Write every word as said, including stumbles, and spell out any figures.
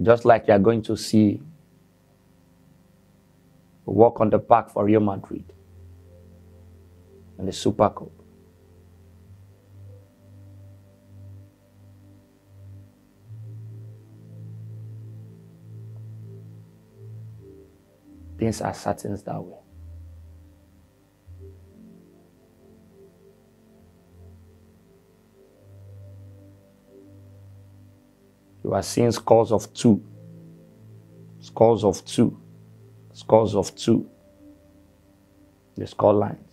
Just like you are going to see a walk on the park for Real Madrid and the Super Cup. Things are certain that way. You are seeing scores of two, scores of two, scores of two, the score lines.